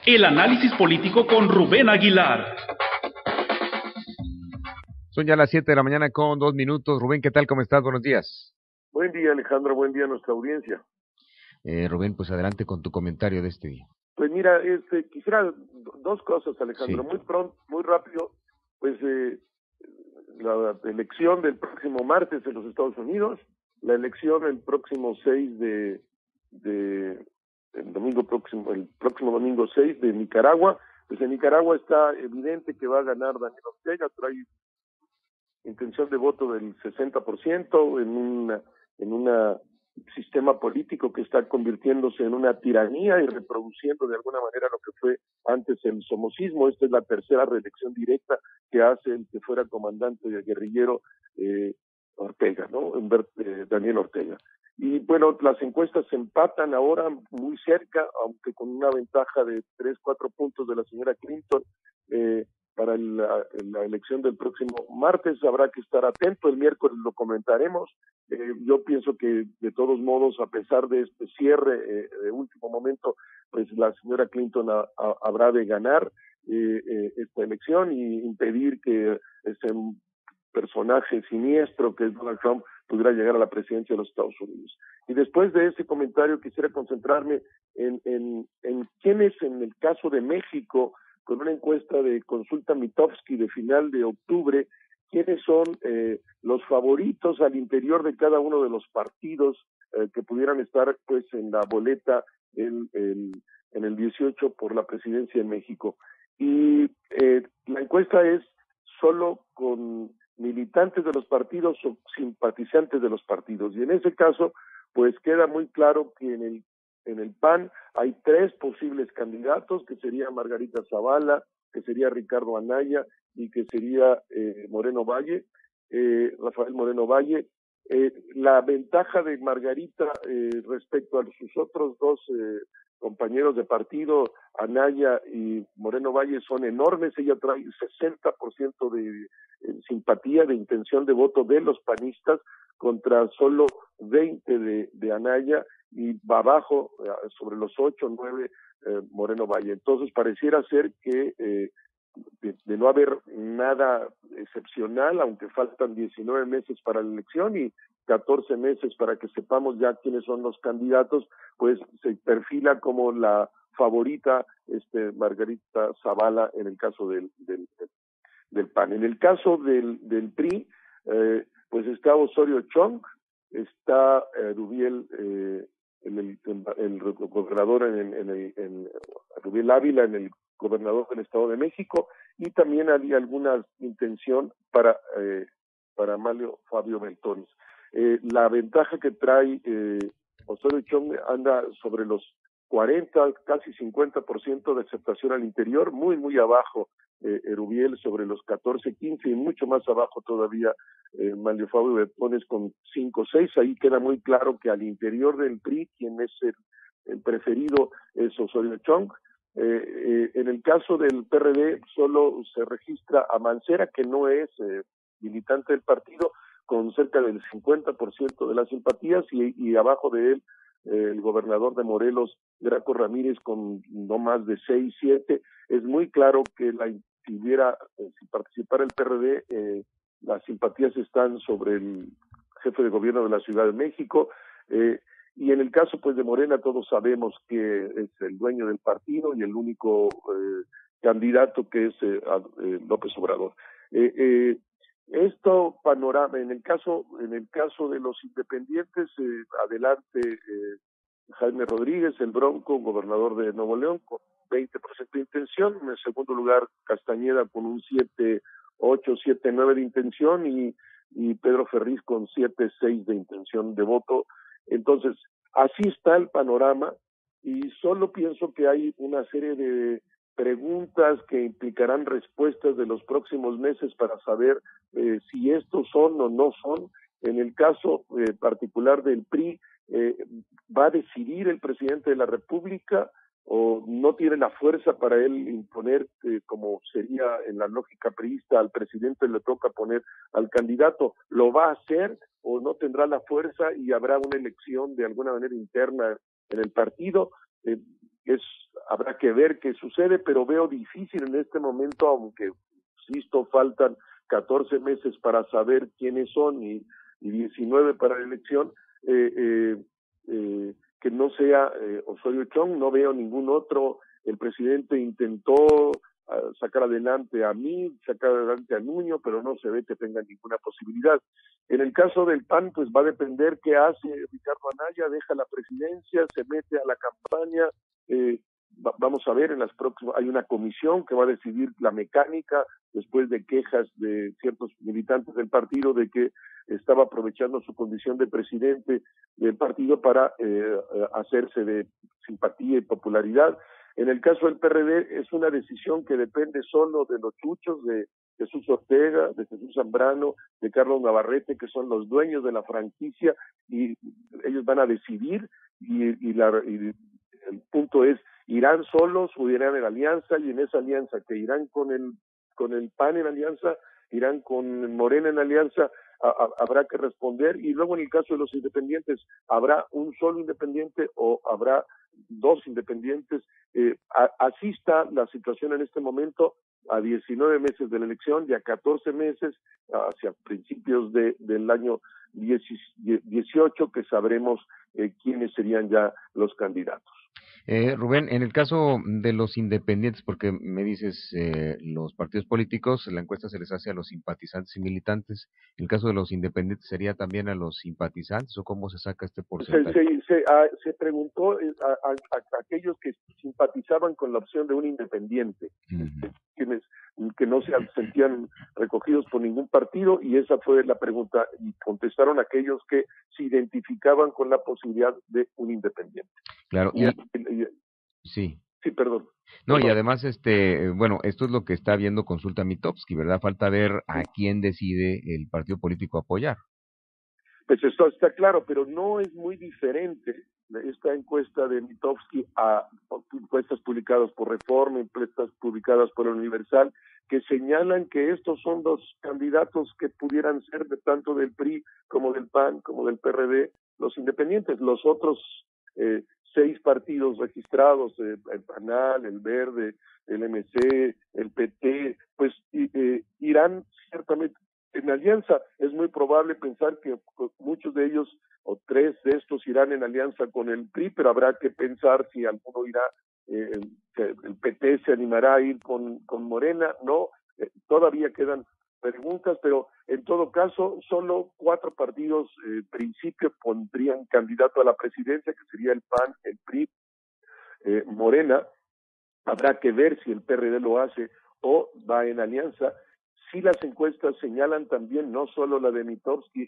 El análisis político con Rubén Aguilar. Son ya las 7 de la mañana con 2 minutos. Rubén, ¿qué tal? ¿Cómo estás? Buenos días. Buen día, Alejandro. Buen día a nuestra audiencia. Rubén, pues adelante con tu comentario de este día. Pues mira, quisiera dos cosas, Alejandro. Sí. Muy rápido. Pues la elección del próximo martes en los Estados Unidos, la elección el próximo 6 el próximo domingo 6 de Nicaragua. Pues en Nicaragua está evidente que va a ganar Daniel Ortega, trae intención de voto del 60% en un sistema político que está convirtiéndose en una tiranía y reproduciendo de alguna manera lo que fue antes el somocismo. Esta es la tercera reelección directa que hace el que fuera comandante guerrillero Ortega, ¿no? Daniel Ortega. Y bueno, las encuestas se empatan ahora muy cerca, aunque con una ventaja de 3-4 puntos de la señora Clinton. Para la elección del próximo martes habrá que estar atento, el miércoles lo comentaremos. Yo pienso que de todos modos, a pesar de este cierre de último momento, pues la señora Clinton habrá de ganar esta elección y impedir que ese personaje siniestro que es Donald Trump pudiera llegar a la presidencia de los Estados Unidos. Y después de ese comentario quisiera concentrarme en quiénes en el caso de México, con una encuesta de Consulta Mitofsky de final de octubre, quiénes son los favoritos al interior de cada uno de los partidos que pudieran estar pues en la boleta en el 18 por la presidencia en México. Y la encuesta es solo con militantes de los partidos o simpatizantes de los partidos. Y en ese caso, pues queda muy claro que en el PAN hay 3 posibles candidatos, que sería Margarita Zavala, que sería Ricardo Anaya y que sería Rafael Moreno Valle. La ventaja de Margarita respecto a sus otros dos compañeros de partido, Anaya y Moreno Valle, son enormes. Ella trae 60% de simpatía, de intención de voto de los panistas, contra solo 20 de Anaya, y va abajo sobre los 8-9 Moreno Valle. Entonces pareciera ser que de no haber nada excepcional, aunque faltan 19 meses para la elección y 14 meses para que sepamos ya quiénes son los candidatos, pues se perfila como la favorita Margarita Zavala en el caso del PAN. En el caso del PRI, pues está Osorio Chong, está Rubiel, el gobernador Rubiel Ávila, en el gobernador del Estado de México, y también había alguna intención para Amalio Fabio Beltrones. La ventaja que trae Osorio Chong anda sobre los 40, casi 50% de aceptación al interior, muy, muy abajo Rubiel sobre los 14-15 y mucho más abajo todavía Amalio Fabio Beltrones con 5-6. Ahí queda muy claro que al interior del PRI quien es el preferido es Osorio Chong. En el caso del PRD solo se registra a Mancera, que no es militante del partido, con cerca del 50% de las simpatías, y abajo de él el gobernador de Morelos, Graco Ramírez, con no más de 6-7. Es muy claro que si participara el PRD, las simpatías están sobre el jefe de gobierno de la Ciudad de México, y en el caso pues de Morena todos sabemos que es el dueño del partido y el único candidato que es López Obrador. Panorama, en el caso de los independientes, adelante Jaime Rodríguez, el Bronco, gobernador de Nuevo León, con 20% de intención. En el segundo lugar, Castañeda con un 7-8, 7-9 de intención, y Pedro Ferriz con 7-6 de intención de voto. Entonces, así está el panorama, y solo pienso que hay una serie de preguntas que implicarán respuestas de los próximos meses para saber si estos son o no son. En el caso particular del PRI, ¿va a decidir el presidente de la República o no tiene la fuerza para él imponer, como sería en la lógica priista, al presidente le toca poner al candidato? ¿Lo va a hacer o no tendrá la fuerza y habrá una elección de alguna manera interna en el partido? Es habrá que ver qué sucede, pero veo difícil en este momento, aunque insisto, faltan 14 meses para saber quiénes son y 19 para la elección, que no sea Osorio Chong. No veo ningún otro. El presidente intentó sacar adelante a mí, sacar adelante a Nuño, pero no se ve que tenga ninguna posibilidad. En el caso del PAN, pues va a depender qué hace Ricardo Anaya. Deja la presidencia, se mete a la campaña. Vamos a ver, en las próximas hay una comisión que va a decidir la mecánica después de quejas de ciertos militantes del partido de que estaba aprovechando su condición de presidente del partido para hacerse de simpatía y popularidad. En el caso del PRD es una decisión que depende solo de los chuchos, de Jesús Ortega, de Jesús Zambrano, de Carlos Navarrete, que son los dueños de la franquicia, y ellos van a decidir, y el punto es, ¿irán solos o irán en alianza? Y en esa alianza, que irán con el PAN en alianza, irán con Morena en alianza, habrá que responder. Y luego en el caso de los independientes, ¿habrá un solo independiente o habrá dos independientes? Así está la situación en este momento, a 19 meses de la elección y a 14 meses, hacia principios del año 18, que sabremos quiénes serían ya los candidatos. Rubén, en el caso de los independientes, porque me dices los partidos políticos, la encuesta se les hace a los simpatizantes y militantes. ¿En el caso de los independientes sería también a los simpatizantes o cómo se saca este porcentaje? Se preguntó a aquellos que simpatizaban con la opción de un independiente, quienes que no se sentían recogidos por ningún partido, y esa fue la pregunta, y contestaron aquellos que se identificaban con la posibilidad de un independiente. Claro, sí. Sí, perdón. No, y además, bueno, esto es lo que está viendo Consulta Mitofsky, ¿verdad? Falta ver a quién decide el partido político apoyar. Pues esto está claro, pero no es muy diferente esta encuesta de Mitofsky a encuestas publicadas por Reforma, encuestas publicadas por el Universal, que señalan que estos son dos candidatos que pudieran ser de tanto del PRI como del PAN, como del PRD, los independientes. Los otros 6 partidos registrados, el PANAL, el Verde, el MC, el PT, pues irán ciertamente en alianza. Es muy probable pensar que muchos de ellos, o 3 de estos, irán en alianza con el PRI, pero habrá que pensar si alguno irá, el PT se animará a ir con Morena. No, todavía quedan preguntas, pero en todo caso solo 4 partidos principio pondrían candidato a la presidencia, que sería el PAN, el PRI, Morena. Habrá que ver si el PRD lo hace o va en alianza. Sí, las encuestas señalan también, no solo la de Mitofsky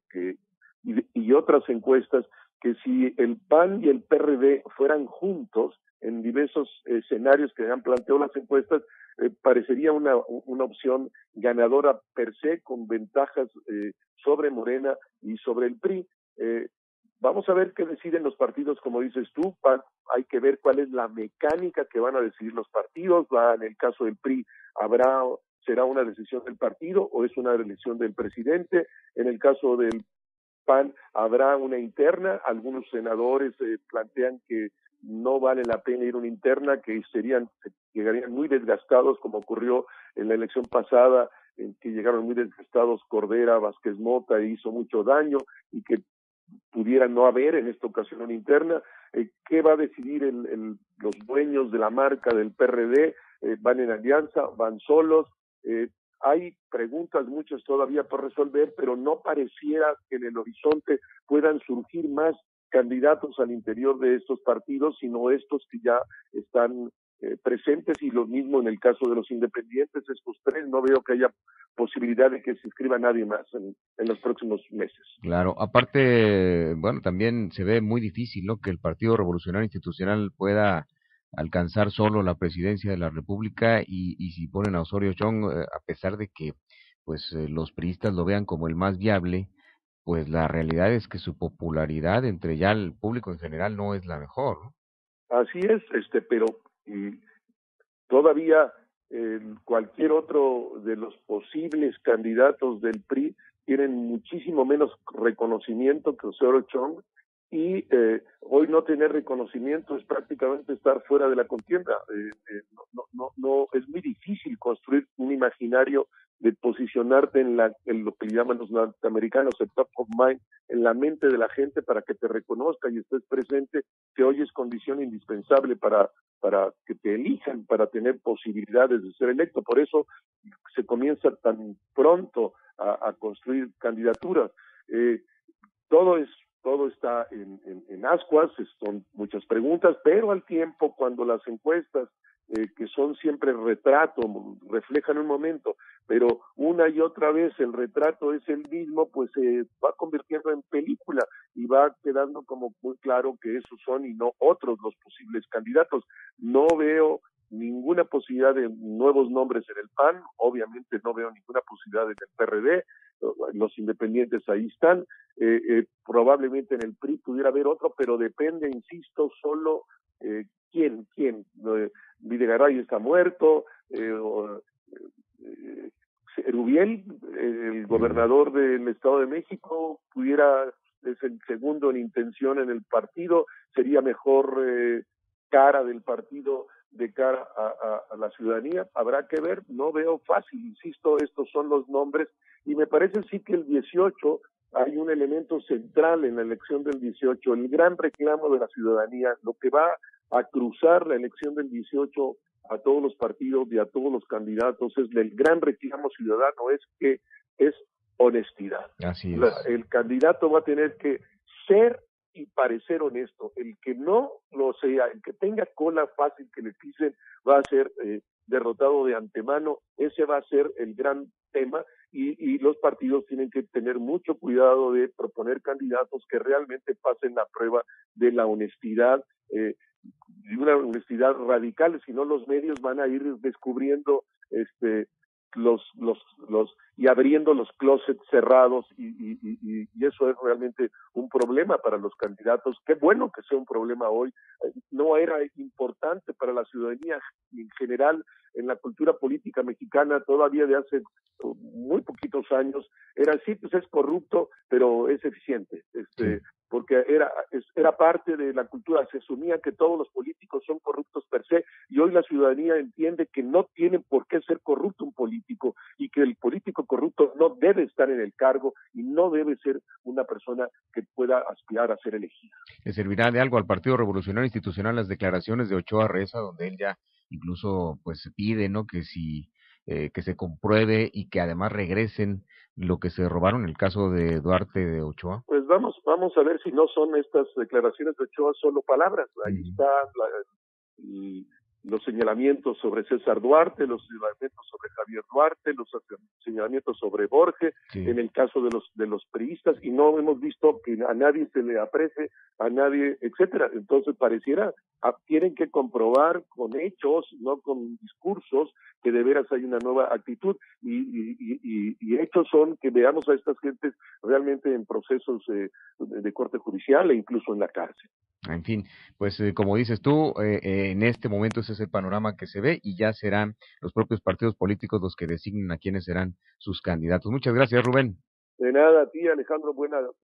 y otras encuestas, que si el PAN y el PRD fueran juntos en diversos escenarios que han planteado las encuestas, parecería una opción ganadora per se, con ventajas sobre Morena y sobre el PRI. Vamos a ver qué deciden los partidos, como dices tú. Hay que ver cuál es la mecánica que van a decidir los partidos. En el caso del PRI será una decisión del partido o es una decisión del presidente. En el caso del PAN habrá una interna. Algunos senadores plantean que no vale la pena ir a una interna, que llegarían muy desgastados, como ocurrió en la elección pasada, en que llegaron muy desgastados Cordera, Vázquez Mota, e hizo mucho daño, y que pudiera no haber en esta ocasión una interna. ¿Qué va a decidir los dueños de la marca del PRD? ¿Van en alianza? ¿Van solos? Hay preguntas muchas todavía por resolver, pero no pareciera que en el horizonte puedan surgir más candidatos al interior de estos partidos, sino estos que ya están presentes, y lo mismo en el caso de los independientes. Estos 3, no veo que haya posibilidad de que se inscriba nadie más en los próximos meses. Claro, aparte, bueno, también se ve muy difícil, ¿no?, que el Partido Revolucionario Institucional pueda alcanzar solo la presidencia de la República, y si ponen a Osorio Chong, a pesar de que pues los priistas lo vean como el más viable, pues la realidad es que su popularidad entre ya el público en general no es la mejor, ¿no? Así es, pero todavía cualquier otro de los posibles candidatos del PRI tienen muchísimo menos reconocimiento que Osorio Chong, y hoy no tener reconocimiento es prácticamente estar fuera de la contienda. No, es muy difícil construir un imaginario de posicionarte en lo que llaman los norteamericanos el top of mind, en la mente de la gente para que te reconozca y estés presente, que hoy es condición indispensable para que te elijan, para tener posibilidades de ser electo. Por eso se comienza tan pronto a construir candidaturas. Todo está en ascuas, son muchas preguntas, pero al tiempo, cuando las encuestas, que son siempre retrato, reflejan un momento, pero una y otra vez el retrato es el mismo, pues se va convirtiendo en película y va quedando como muy claro que esos son y no otros los posibles candidatos. No veo ninguna posibilidad de nuevos nombres en el PAN, obviamente no veo ninguna posibilidad en el PRD, los independientes ahí están, probablemente en el PRI pudiera haber otro, pero depende, insisto, solo quién. Videgaray está muerto, Erubiel, el gobernador del Estado de México, es el segundo en intención en el partido, sería mejor cara del partido de cara a la ciudadanía. Habrá que ver, no veo fácil, insisto, estos son los nombres, y me parece sí que el 18 hay un elemento central en la elección del 18, el gran reclamo de la ciudadanía, lo que va a cruzar la elección del 18 a todos los partidos y a todos los candidatos, es el gran reclamo ciudadano, es honestidad. Así es. El candidato va a tener que ser y parecer honesto. El que no lo sea, el que tenga cola fácil que le pisen, va a ser derrotado de antemano. Ese va a ser el gran tema, y los partidos tienen que tener mucho cuidado de proponer candidatos que realmente pasen la prueba de la honestidad, de una honestidad radical, si no los medios van a ir descubriendo los y abriendo los closets cerrados, y eso es realmente un problema para los candidatos. Qué bueno que sea un problema hoy. No era importante para la ciudadanía en general en la cultura política mexicana todavía de hace muy poquitos años. Era así, pues es corrupto, pero es eficiente. Porque era parte de la cultura, se asumía que todos los políticos son corruptos per se, y hoy la ciudadanía entiende que no tiene por qué ser corrupto un político, y que el político corrupto no debe estar en el cargo y no debe ser una persona que pueda aspirar a ser elegida. ¿Le servirá de algo al Partido Revolucionario Institucional las declaraciones de Ochoa Reza, donde él ya incluso pues pide, ¿no?, que que se compruebe y que además regresen lo que se robaron en el caso de Duarte de Ochoa? Pues vamos a ver si no son estas declaraciones de Ochoa solo palabras. Ahí está los señalamientos sobre César Duarte, los señalamientos sobre Javier Duarte, los señalamientos sobre Borges, en el caso de los priistas, y no hemos visto que a nadie se le aprecie, a nadie, etcétera. Entonces pareciera, tienen que comprobar con hechos, no con discursos, que de veras hay una nueva actitud, y hechos son que veamos a estas gentes realmente en procesos de corte judicial e incluso en la cárcel. En fin, pues como dices tú, en este momento ese es el panorama que se ve, y ya serán los propios partidos políticos los que designen a quiénes serán sus candidatos. Muchas gracias, Rubén. De nada, a ti, Alejandro, buena